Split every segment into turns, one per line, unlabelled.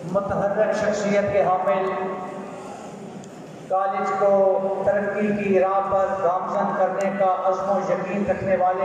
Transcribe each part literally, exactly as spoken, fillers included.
मुतहर्रिक शख्सियत के हामिल, कॉलेज को तरक्की की राह पर गामजन करने का अज़्म व यकीन रखने वाले,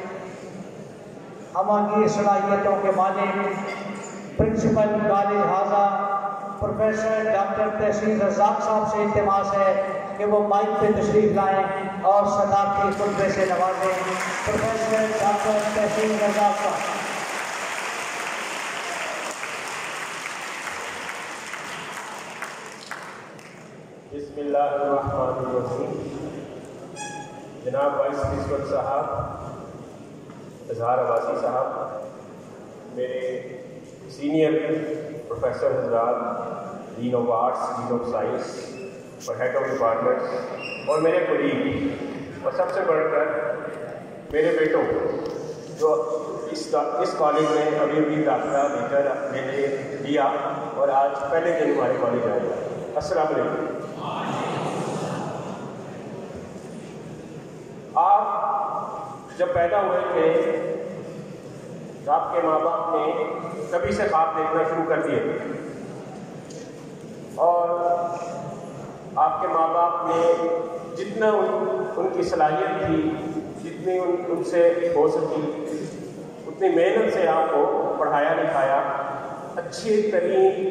हमागी सलाहियतों के मालिक, प्रिंसिपल कॉलेज हाजा प्रोफेसर डॉक्टर तहसीन रज़ाक साहब से इल्तिमास है कि वो माइक पे तशरीफ़ लाएँ और सदाक़ती खुतबे से नवाजें। प्रोफेसर डॉक्टर तहसीन रज़ाक साहब।
बिस्मिल्लाहिर्रहमानिर्रहीम। जनाब वाइस प्रिंसिपल साहब, इज़हार अब्बासी साहब, मेरे सीनियर प्रोफेसर हज़रात, dean of arts, dean of science और हेड ऑफ डिपार्टमेंट्स, और मेरे कोलीग, और सबसे बढ़कर मेरे बेटों जो इस इस कॉलेज में अभी अभी दाखिला लेकर मैंने लिया और आज पहले दिन हमारे कॉलेज आए। अस्सलाम वालेकुम। आप जब पैदा हुए थे तो आपके माँ बाप ने कभी से ख्वाब देखना शुरू कर दिए और आपके माँ बाप ने जितना उन, उनकी सलाहियत थी, जितनी उन, उनसे हो सकी उतनी मेहनत से आपको पढ़ाया लिखाया, अच्छी तरीन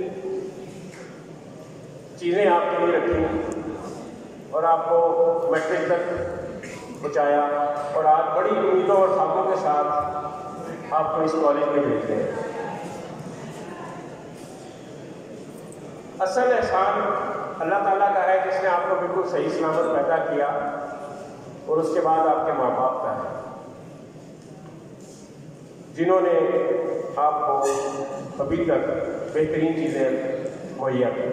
चीज़ें आपके लिए रखी और आपको मैट्रिक तक पहुँचाया और आज बड़ी उम्मीदों और ख्वाबों के साथ आपको इस कॉलेज में भेजते हैं। असल एहसान अल्लाह ताला का है जिसने आपको बिल्कुल सही सलामत पैदा किया और उसके बाद आपके माँ बाप का है जिन्होंने आपको अभी तक बेहतरीन चीज़ें मुहैया की।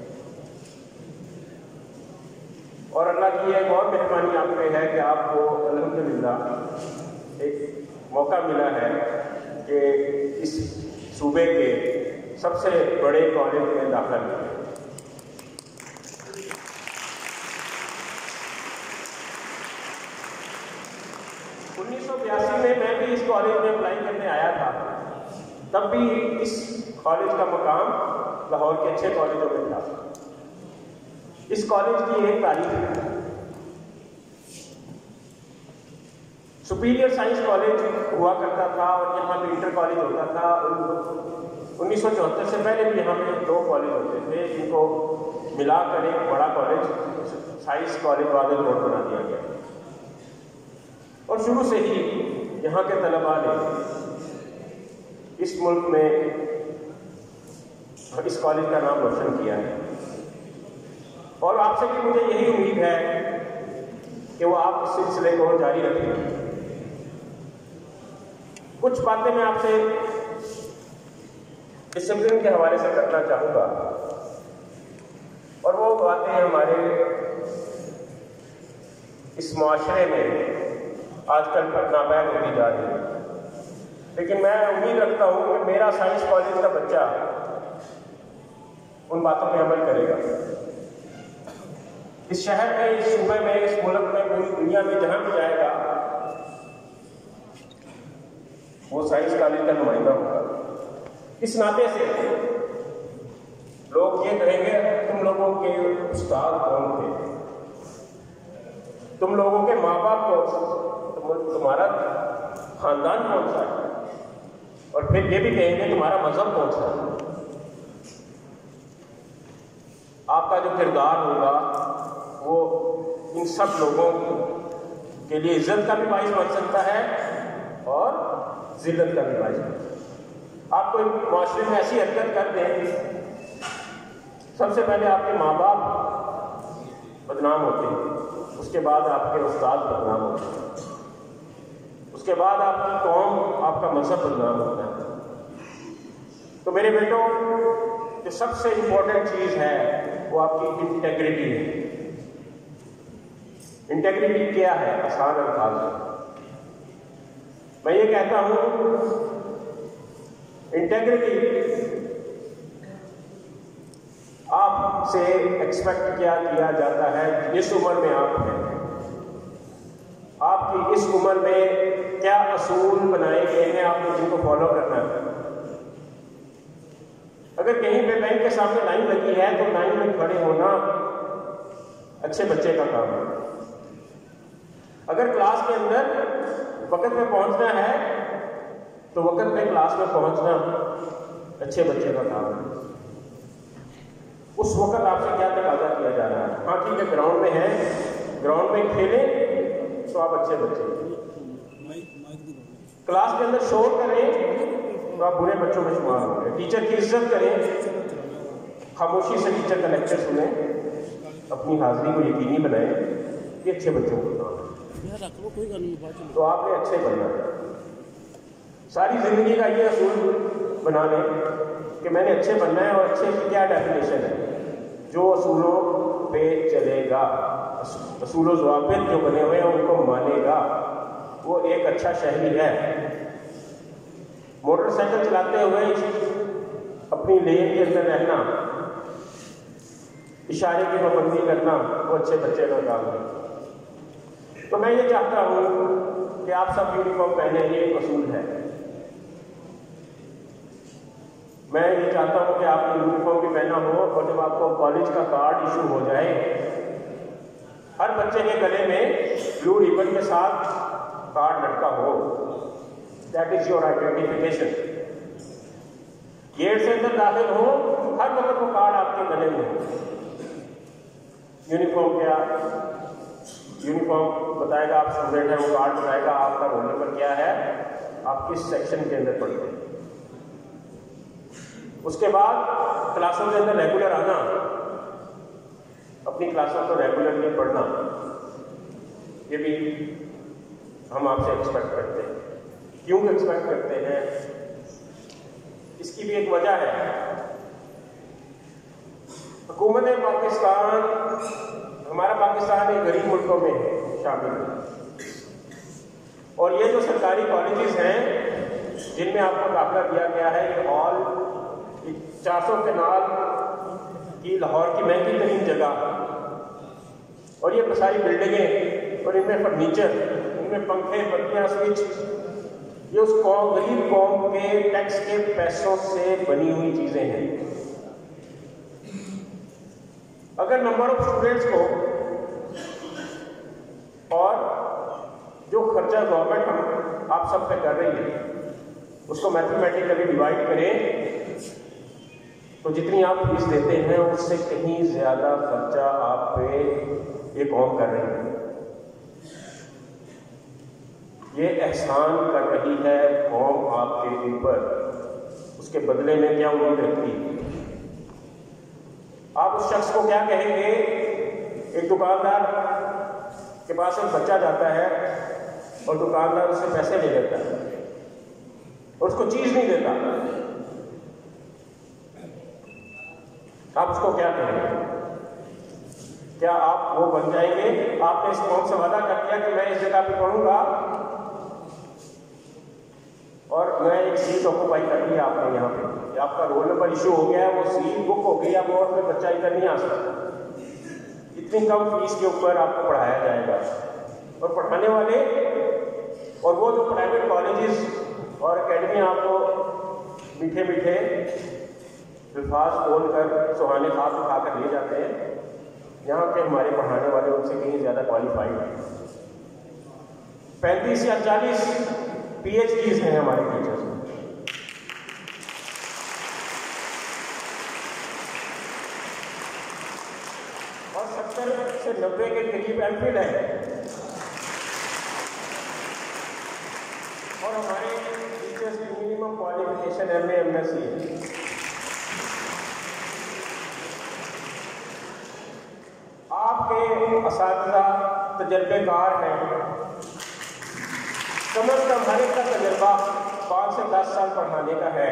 और अल्लाह की एक और मेहरबानी आप पे है कि आपको अल्हम्दुलिल्लाह एक मौका मिला है कि इस सूबे के सबसे बड़े कॉलेज में दाखिला लिया। उन्नीस सौ बयासी में मैं भी इस कॉलेज में अप्लाई करने आया था, तब भी इस कॉलेज का मकाम लाहौर के अच्छे कॉलेजों में था। इस कॉलेज की एक तारीख है, सुपीरियर साइंस कॉलेज हुआ करता था और यहाँ पे इंटर कॉलेज होता था। उन्नीस सौ चौहत्तर से पहले भी यहाँ पे दो कॉलेज होते थे जिनको मिलाकर एक बड़ा college science college Wadal road बना दिया गया और शुरू से ही यहाँ के तलबा ने इस मुल्क में इस कॉलेज का नाम रोशन किया है और आपसे भी मुझे यही उम्मीद है कि वो आप इस सिलसिले को जारी रखें। कुछ बातें मैं आपसे डिसिप्लिन के हवाले से करना चाहूँगा और वो बातें हमारे इस माशरे में आजकल नापैद होती जा रही है, लेकिन मैं उम्मीद रखता हूँ कि मेरा साइंस कॉलेज का बच्चा उन बातों पर अमल करेगा। इस शहर में, इस सूबे में, इस मुल्क में, पूरी दुनिया में जहाँ भी जाएगा वो साइंस कॉलेज का नुमाइंदा होगा। इस नाते से लोग ये कहेंगे तुम लोगों के उस्ताद कौन थे, तुम लोगों के माँ बाप कौन से, तुम्हारा खानदान कौन सा है, और फिर ये भी कहेंगे तुम्हारा मजहब कौन सा है। आपका जो किरदार होगा वो इन सब लोगों के लिए इज्जत का भी बाइस बन सकता है और जिल्लत का भी बाइस बन सकता है। आप कोई माशरे में ऐसी हरकत कर दें, सबसे पहले आपके माँ बाप बदनाम होते हैं, उसके बाद आपके उस्ताद बदनाम होते हैं, उसके बाद आपकी कौम, आपका मजहब बदनाम होता है। तो मेरे बेटों, जो सबसे इम्पोर्टेंट चीज़ है वो आपकी इंटेग्रिटी है। इंटेग्रिटी क्या है? आसान अल्फाज में मैं ये कहता हूं, इंटेग्रिटी आपसे एक्सपेक्ट क्या किया जाता है जिस उम्र में आप हैं, आपकी इस उम्र में क्या असूल बनाए गए हैं आपको जिनको फॉलो करना है। अगर कहीं पे बैंक के सामने लाइन लगी है तो लाइन में खड़े होना अच्छे बच्चे का काम है। अगर क्लास के अंदर वक्त में पहुंचना है तो वक्त में क्लास में पहुंचना अच्छे बच्चे का काम है। उस वक्त आपसे क्या तकाजा किया जा रहा है? हाँ ठीक है, ग्राउंड में है, ग्राउंड में खेलें तो आप अच्छे बच्चे, क्लास के अंदर शोर करें तो आप बुरे बच्चों में शुमार होंगे। टीचर की इज्जत करें, खामोशी से टीचर का लेक्चर सुने, अपनी हाजिरी को यकीनी बनाएं, ये अच्छे बच्चों को काम है। तो आपने अच्छे बनना है। सारी जिंदगी का ये असूल बना लें कि मैंने अच्छे बनना है, और अच्छे की क्या डेफिनेशन है? जो असूलों पे चलेगा, असूलों ज़वाबित जो बने हुए हैं उनको मानेगा, वो एक अच्छा शहरी है। मोटरसाइकिल चलाते हुए अपनी लेन के अंदर रहना, इशारे की पाबंदी करना, वो अच्छे बच्चे का काम है। तो मैं ये चाहता हूँ कि आप सब यूनिफॉर्म पहने, ये एक असूल है। मैं ये चाहता हूँ कि आपने यूनिफॉर्म भी पहना हो, और जब आपको कॉलेज का कार्ड इशू हो जाए, हर बच्चे के गले में ब्लू रिबन के साथ कार्ड लटका हो। That is your identification. Gate से अंदर दाखिल हो, हर वक्त वो कार्ड आपके गले में हो। यूनिफॉर्म क्या? यूनिफॉर्म बताएगा आप स्टूडेंट हैं, वो कार्ड बताएगा आपका रोल नंबर क्या है, आप किस सेक्शन के अंदर पढ़ते हैं। उसके बाद क्लासों के अंदर रेगुलर आना, अपनी क्लासों को रेगुलरली पढ़ना, ये भी हम आपसे एक्सपेक्ट करते हैं। क्यों एक्सपेक्ट करते हैं? इसकी भी एक वजह है। हुकूमत पाकिस्तान, हमारा पाकिस्तान एक गरीब मुल्कों में शामिल है, और ये जो सरकारी कॉलेजेस हैं जिनमें आपको दाखिला दिया गया है, ये ऑल चार सौ कनाल की लाहौर की महंगी तरीन जगह, और ये सारी बिल्डिंगें, और इनमें फर्नीचर, इनमें पंखे, बत्तियां, स्विच, ये उस कौम, गरीब कौम के टैक्स के पैसों से बनी हुई चीजें हैं। अगर नंबर ऑफ स्टूडेंट्स को और जो खर्चा गवर्नमेंट हम आप सब पे कर रही है उसको मैथमेटिकली डिवाइड करें तो जितनी आप फीस देते हैं उससे कहीं ज्यादा खर्चा आप पे ये कौम कर रही है। ये एहसान कर रही है कौम आपके ऊपर, उसके बदले में क्या उम्मीद रखती है? आप उस शख्स को क्या कहेंगे? एक दुकानदार के पास एक बच्चा जाता है और दुकानदार उससे पैसे ले लेता है और उसको चीज नहीं देता, आप उसको क्या कहेंगे? क्या आप वो बन जाएंगे? आपने इस कौम से वादा कर दिया कि मैं इस जगह पे पढ़ूंगा और मैं एक सीट ऑक्यूपाई कर लिया आपने यहाँ पे, आपका रोल नंबर इशू हो गया, वो सीट बुक हो गई, अब और कोई बच्चा इधर नहीं आ सकता। इतनी कम फीस के ऊपर आपको पढ़ाया जाएगा, और पढ़ाने वाले और वो जो प्राइवेट कॉलेजेस और अकेडमी आपको मीठे मीठे अल्फाज बोल कर सुहाने खाब उठा कर ले जाते हैं, यहाँ के हमारे पढ़ाने वाले उनसे कहीं ज़्यादा क्वालिफाइड हैं। पैंतीस या चालीस पीएचडीज हैं हमारे टीचर्स में। और सत्तर से नब्बे के करीब एमफिल है, और हमारे टीचर्स की minimum qualification M A M S C है। आपके असातिज़ा तजर्बेकार हैं, कम अज कम हर एक का तजर्बा पाँच से दस साल पढ़ाने का है,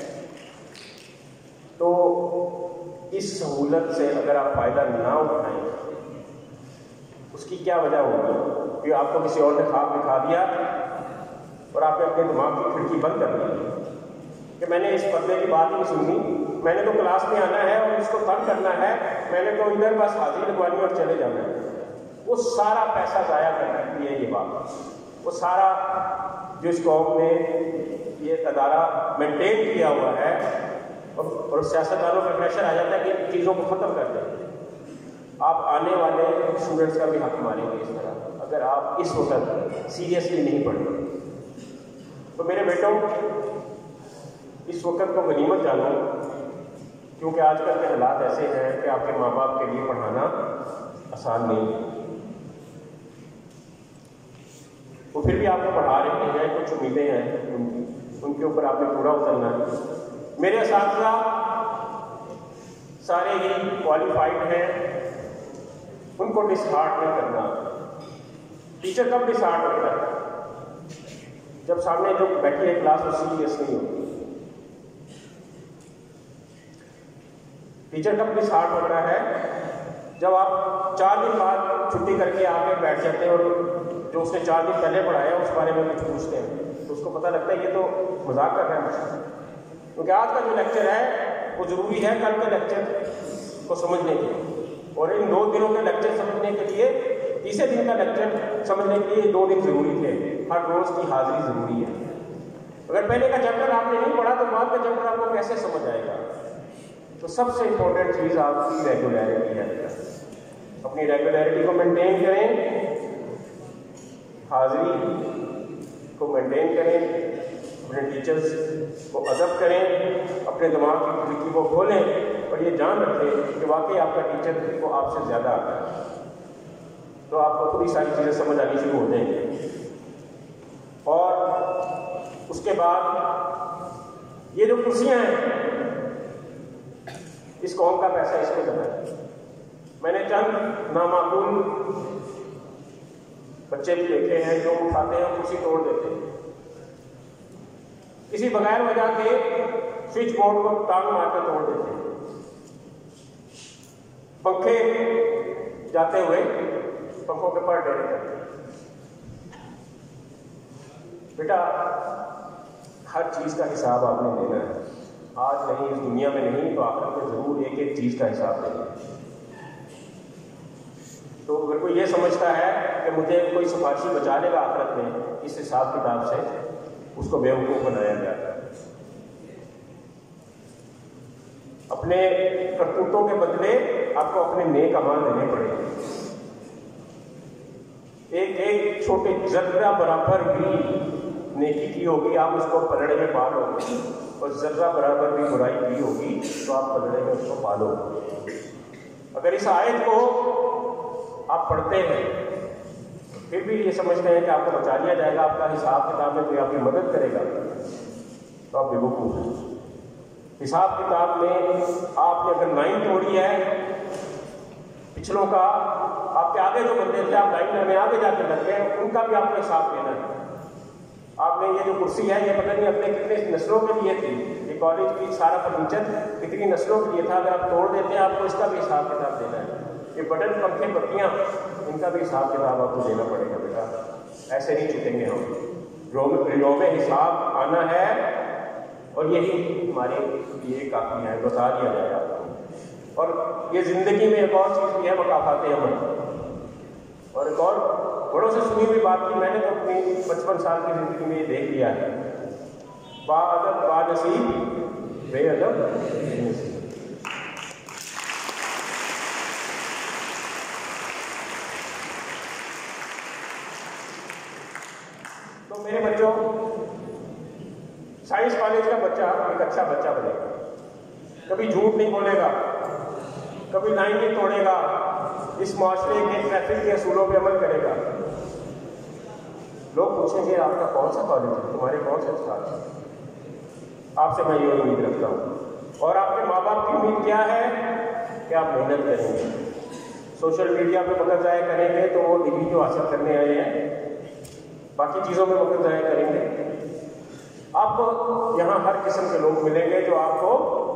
तो इस सहूलत से अगर आप फायदा ना उठाएं, उसकी क्या वजह होगी कि आपको किसी और ने ख्वाब दिखा दिया और आपने अपने दिमाग की खिड़की बंद कर दी कि मैंने इस बदले की बात नहीं सुननी, मैंने तो क्लास में आना है और इसको तंग करना है, मैंने तो इधर बस हाजिरी लगवानी और चले जाना है। वो सारा पैसा जाया करती है ये बात, वो सारा जो इस कौम ने ये अदारा मेंटेन किया हुआ है और सियासतदानों पर प्रेशर आ जाता है कि इन चीज़ों को ख़त्म कर दें। आप आने वाले स्टूडेंट्स का भी हक मारेंगे इस तरह, अगर आप इस वक्त सीरियसली नहीं पढ़ेंगे। तो मेरे बेटों, इस वक्त को गनीमत जानो, क्योंकि आजकल के हालात ऐसे हैं कि आपके माँ बाप के लिए पढ़ाना आसान नहीं है। वो फिर भी आपको पढ़ा रहे हैं, कुछ उम्मीदें हैं उनकी, उनके ऊपर आपने पूरा उतरना है। मेरे असातिज़ा सारे ही क्वालिफाइड हैं, उनको डिसहार्ट नहीं करना। टीचर कब डिसहार्ट करता है? जब सामने जो बैठी है क्लास वो सीरियस नहीं होती। टीचर कब डिसहार्ट होता है? जब आप चार दिन बाद छुट्टी करके आके बैठ जाते हैं और जो उसने चार दिन पहले पढ़ाया उस बारे में कुछ पूछते हैं, तो उसको पता लगता है ये तो मजाक कर रहा है मुझसे। क्योंकि आज का जो लेक्चर है वो ज़रूरी है कल के लेक्चर को समझने के लिए, और इन दो दिनों के लेक्चर समझने के लिए, तीसरे दिन का लेक्चर समझने के लिए दो दिन ज़रूरी थे। हर रोज़ की हाजिरी ज़रूरी है। अगर पहले का चैप्टर आपने नहीं पढ़ा तो बाद का चैप्टर आपको कैसे समझ आएगा? तो सबसे इम्पोर्टेंट चीज़ आपकी रेगुलरिटी है। अपनी रेगुलरिटी को मेंटेन करें, हाजिरी को मेंटेन करें, अपने टीचर्स को अदब करें, अपने दिमाग की खिड़की को खोलें और ये जान रखें कि वाकई आपका टीचर को आपसे ज़्यादा आता है, तो आपको पूरी सारी चीज़ें समझ आनी शुरू हो जाएंगी। और उसके बाद ये जो कुर्सियाँ हैं, इस कौम का पैसा इस पे लगा है। मैंने चंद नामाकूल बच्चे भी देखे हैं जो उठाते हैं, कुर्सी तोड़ देते हैं, किसी बगैर वजह के स्विच बोर्ड को टांग मार के तोड़ देते हैं, पंखे जाते हुए पंखों के पर डेरे करते हैं। बेटा, हर चीज़ का हिसाब आपने देना है। आज नहीं, इस दुनिया में नहीं तो आखिरत में ज़रूर एक एक चीज़ का हिसाब देना है। तो अगर कोई ये समझता है कि मुझे कोई सिफारिशी बचा लेगा आखिरत में इस हिसाब किताब से, उसको बेवकूफ़ बनाया जाता है। अपने करतूतों के बदले आपको अपने नेक अमाल देने पड़ेंगे। एक एक छोटे जर्रा बराबर भी नेकी की होगी, आप उसको पलड़े में पालोगे, और जर्रा बराबर भी बुराई की होगी तो आप पलड़े में उसको पालोगे। अगर इस आयत को आप पढ़ते हैं फिर भी ये समझते हैं कि आपको बचा लिया जाएगा, आपका हिसाब किताब में कोई आपकी मदद करेगा, तो आप बेवकूफ़ हैं। हिसाब किताब में आपने अगर लाइन तोड़ी है पिछलों का, आपके आगे जो बंदे थे आप लाइन में आगे जाकर लग गए, उनका भी आपको हिसाब देना है। आपने ये जो कुर्सी है ये पता नहीं अपने कितने नस्लों के लिए थी, ये कॉलेज की सारा फर्नीचर कितनी नस्लों के लिए था, अगर आप तोड़ देते हैं आपको इसका भी हिसाब किताब देना है। ये बटन, पंखे, बत्तियाँ, इनका भी हिसाब किताब आपको देना पड़ेगा बेटा, ऐसे नहीं छूटेंगे हम। रियोम हिसाब आना है और यही हमारे लिए काफ़ी है, बता दिया जाए आपको। और ये ज़िंदगी में एक और चीज़ भी है, मकाफाते अमल। और एक और बड़ों से सुनी हुई बात की मैंने तो अपनी पचपन साल की ज़िंदगी में ये देख लिया है, बाअदब बानसीब बेअदब बेनसीब। तो मेरे बच्चों, साइंस कॉलेज का बच्चा एक अच्छा बच्चा बनेगा, कभी झूठ नहीं बोलेगा, कभी लाइन नहीं तोड़ेगा, इस माशरे के ट्रैफिक के असूलों पर अमल करेगा। लोग पूछेंगे आपका कौन सा कॉलेज है, तुम्हारे कौन से उस्ताद हैं? आपसे मैं ये उम्मीद रखता हूँ। और आपके माँ बाप की उम्मीद क्या है कि आप मेहनत करेंगे, सोशल मीडिया पे वक्त ज़ाया करेंगे तो वो डिग्री जो हासिल करने आए हैं, बाकी चीज़ों में वक्त ज़ाया करेंगे। आपको यहाँ हर किस्म के लोग मिलेंगे जो आपको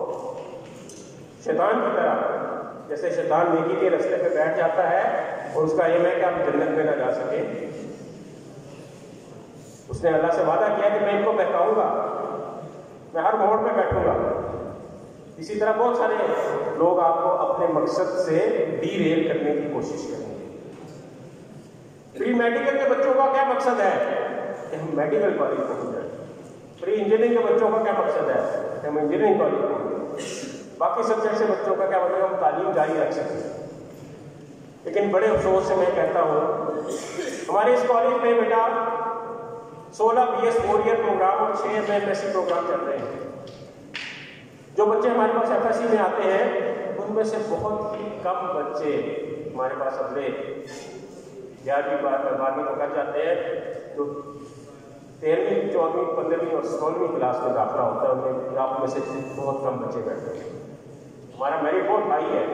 शैतान की तरह, जैसे शैतान नेकी के रास्ते पे बैठ जाता है और उसका एम है कि आप जन्नत में ना जा सके, उसने अल्लाह से वादा किया कि मैं इनको बहकाऊंगा, मैं हर मोड़ पे बैठूंगा। इसी तरह बहुत सारे लोग आपको अपने मकसद से डीरेल करने की कोशिश करेंगे। प्री मेडिकल के बच्चों का क्या मकसद है कि हम मेडिकल कॉलेज पहुंच जाए। प्री इंजीनियरिंग के बच्चों का क्या मकसद है कि हम इंजीनियरिंग कॉलेज पहुंच जाए। बाकी सब्जेक्ट से बच्चों का क्या मतलब हम तालीम जारी रख सकते हैं। लेकिन बड़े अफसोस से मैं कहता हूँ हमारे इस कॉलेज में बेटा सोलह B S four year program और छः एम एस सी प्रोग्राम चल रहे हैं। जो बच्चे हमारे पास एफ एस सी में आते हैं उनमें से बहुत ही कम बच्चे हमारे पास अगले ग्यारहवीं बारहवीं तो कर जाते हैं, तो तेरहवीं चौदहवीं पंद्रहवीं और सोलहवीं क्लास में दाखिला होता है, उनमें आप में से बहुत कम बच्चे बैठते हैं। हमारा मेरिट बहुत हाई है।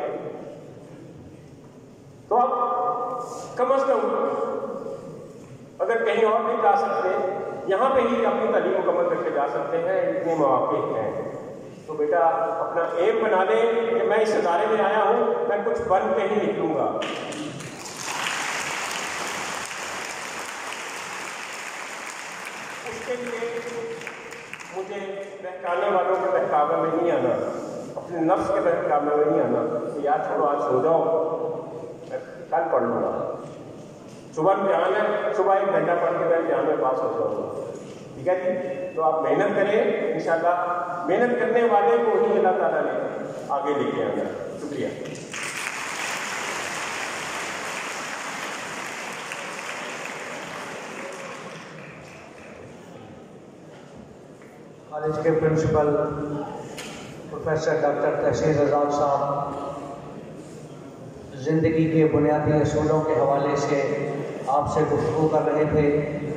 तो आप कम अज कम अगर कहीं और नहीं जा सकते, यहाँ पे ही अपनी तालीम मुकम्मल करके जा सकते हैं, इतने मौके हैं। तो बेटा अपना एम बना लें कि मैं इस इदारे में आया हूँ, मैं कुछ बन के ही निकलूँगा। उसके लिए मुझे बहकाने वालों के बहकावे में नहीं आना, अपने नफ्स के बहकावे में नहीं आना कि यार छोड़ो आज सो जाओ, मैं कल पढ़ लूँगा। सुबह इम्तिहान है, सुबह एक घंटा पढ़ के मैं इम्तिहान में पास हो जाऊँगा। ठीक है जी। तो आप मेहनत करें, इंशाल्लाह मेहनत करने वाले को ही अल्लाह ताला ने आगे लेके आना। शुक्रिया।
कॉलेज के principal professor doctor Tahseen Razzaq साहब ज़िंदगी के बुनियादी असूलों के हवाले से आपसे गुफ्तगू कर रहे थे।